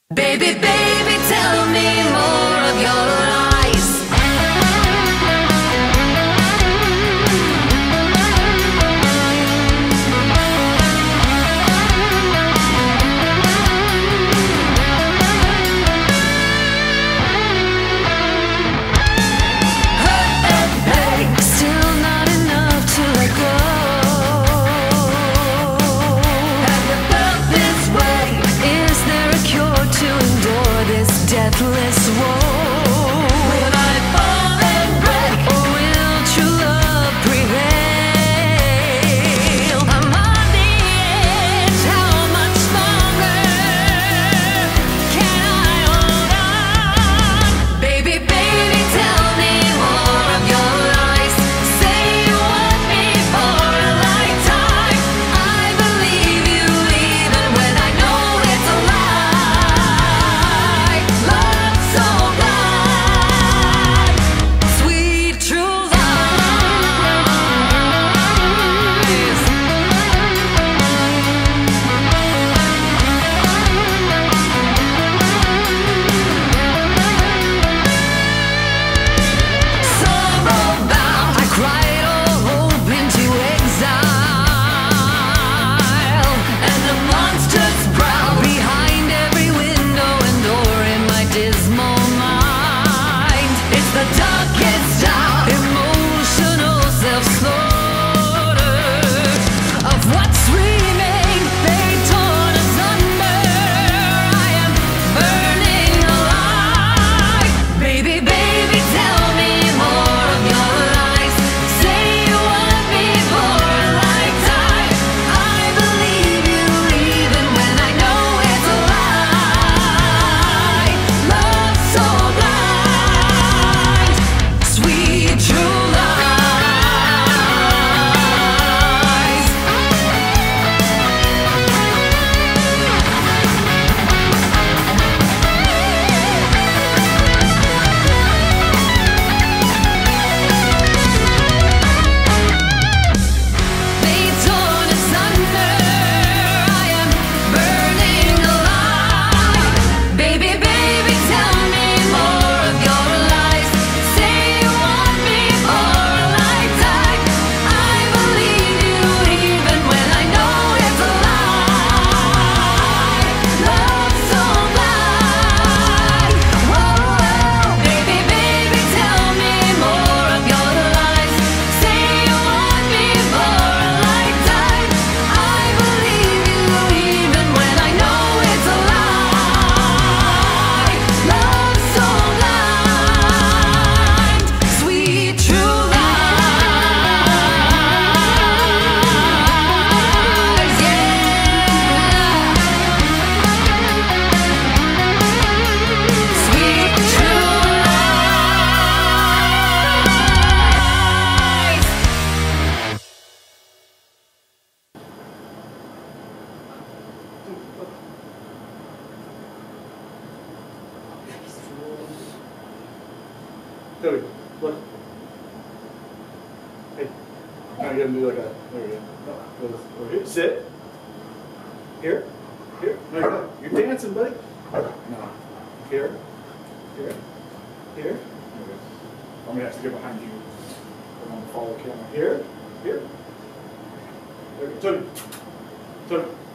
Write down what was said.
Baby, baby, tell me more of your lies. Hurt and pain, still not enough to let go. Have you felt this way? Is there a cure to endure this deathless woe? Will I fall and break, or will true love prevail? I'm on the edge, how much longer can I hold on? Baby, baby, tell me more of your lies. Say you want me for a lifetime. I believe you even when I know it's a lie. Love so blind, sweet true lies. Sorrow bound, I cried all hope into exile, and the monsters prowl behind every window and door in my dismal mind. It's the darkest hour, emotional self-slaughter of what's remained. They torn asunder. I am burning alive. Baby, baby, tell me more of your lies. Say you want me for a lifetime. I believe you even when I know it's a lie. Love so blind, sweet true lies. They torn asunder. I am burning alive. Baby, baby, tell me more of your lies. Say you want me for a lifetime. I believe you even when I know it's a lie. Love so blind. Whoa, baby, baby, tell me more of your lies. Say you want me for a lifetime. I believe you even when I know it's a lie. Love so blind, sweet true lies. Sweet true lies. Devyn, look. Hey, now you gotta do like a, there you go. Over here. Sit. Here. Here. No, you're dancing, buddy. No. Here. Here. Here. I'm gonna have to get behind you. I'm gonna follow the camera. Here. Here. There you go. Devyn. Devyn.